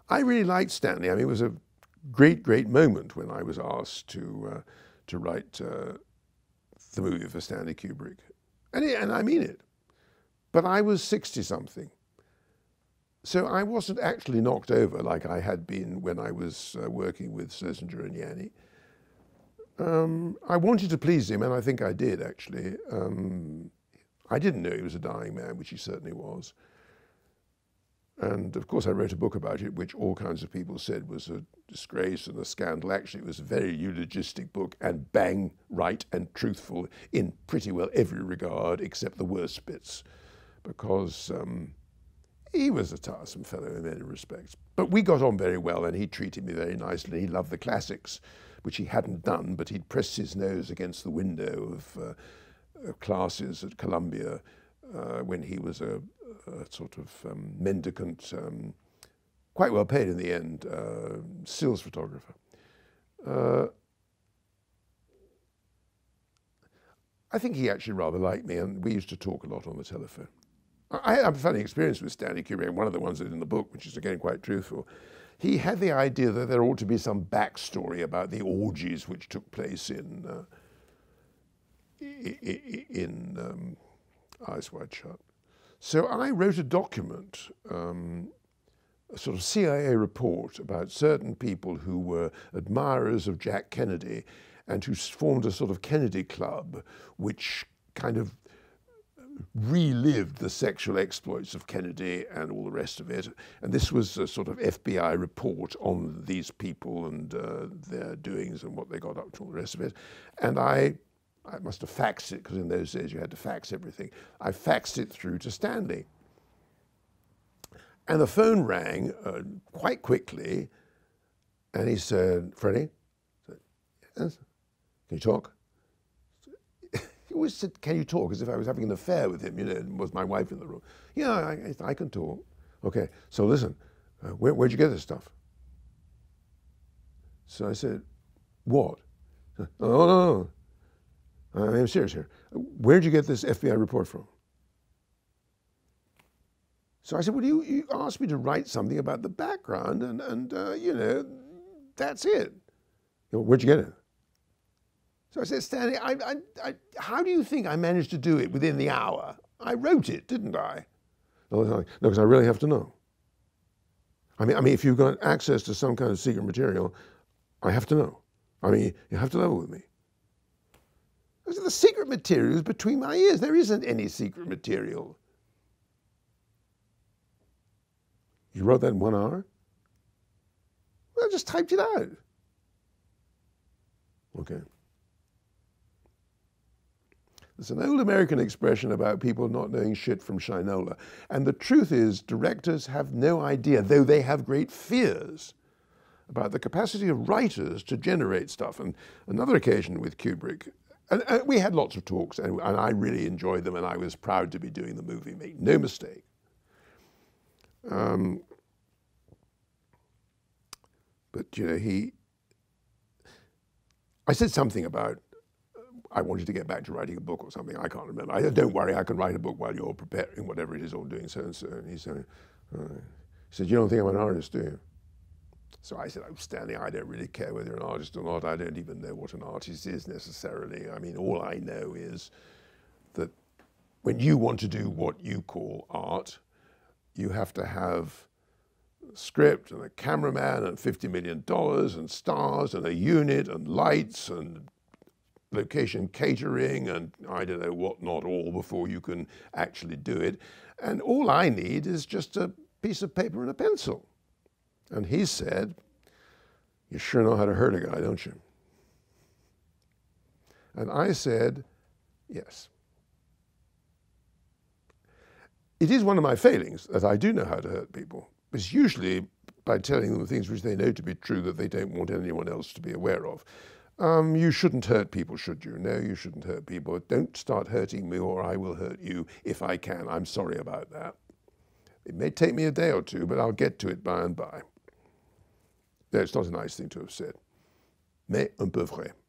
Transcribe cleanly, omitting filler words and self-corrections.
I really liked Stanley. I mean, it was a great, great moment when I was asked to write the movie for Stanley Kubrick. And I mean it. But I was 60-something. So I wasn't actually knocked over like I had been when I was working with Schlesinger and Janni. I wanted to please him, and I think I did, actually. I didn't know he was a dying man, which he certainly was. And of course I wrote a book about it, which all kinds of people said was a disgrace and a scandal. Actually, it was a very eulogistic book, and bang, right and truthful in pretty well every regard, except the worst bits, because he was a tiresome fellow in many respects. But we got on very well, and he treated me very nicely. He loved the classics, which he hadn't done, but he'd pressed his nose against the window of classes at Colombia when he was a sort of mendicant, quite well paid in the end, stills photographer. I think he actually rather liked me, and we used to talk a lot on the telephone. I had a funny experience with Stanley Kubrick, one of the ones that's in the book, which is again quite truthful. He had the idea that there ought to be some backstory about the orgies which took place in Eyes Wide Shut. So I wrote a document, a sort of CIA report about certain people who were admirers of Jack Kennedy and who formed a sort of Kennedy club, which kind of relived the sexual exploits of Kennedy and all the rest of it. And this was a sort of FBI report on these people and their doings and what they got up to, all the rest of it. And I must have faxed it, because in those days you had to fax everything. I faxed it through to Stanley. And the phone rang quite quickly, and he said, "Freddie?" I said, "Yes." "Can you talk?" He always said, "Can you talk?" as if I was having an affair with him, you know, and was my wife in the room. "Yeah, I can talk." "Okay, so listen, where'd you get this stuff?" So I said, "What?" "Oh, no, I'm serious here. Where'd you get this FBI report from?" So I said, "Well, you asked me to write something about the background, and you know, that's it." "Where'd you get it?" So I said, "Stanley, how do you think I managed to do it within the hour? I wrote it, didn't I?" "No, because I really have to know. I mean, if you've got access to some kind of secret material, I have to know. I mean, you have to level with me." I said, "The secret material is between my ears. There isn't any secret material." "You wrote that in 1 hour?" "Well, I just typed it out." "Okay." There's an old American expression about people not knowing shit from shinola. And the truth is, directors have no idea, though they have great fears, about the capacity of writers to generate stuff. And another occasion with Kubrick, and we had lots of talks, and I really enjoyed them, and I was proud to be doing the movie, make no mistake. But, you know, I said something about, I wanted to get back to writing a book or something. I can't remember. I said, "Don't worry, I can write a book while you're preparing whatever it is or doing so and so." And he said, "You don't think I'm an artist, do you?" So I said, "Oh, Stanley, I don't really care whether you're an artist or not. I don't even know what an artist is necessarily. I mean, all I know is that when you want to do what you call art, you have to have a script and a cameraman and $50 million and stars and a unit and lights and location catering and I don't know what not all before you can actually do it. And all I need is just a piece of paper and a pencil." And he said, "You sure know how to hurt a guy, don't you?" And I said, "Yes." It is one of my failings that I do know how to hurt people. It's usually by telling them things which they know to be true that they don't want anyone else to be aware of. You shouldn't hurt people, should you? No, you shouldn't hurt people. Don't start hurting me or I will hurt you if I can. I'm sorry about that. It may take me a day or two, but I'll get to it by and by. No, it's not a nice thing to have said. Mais un peu vrai.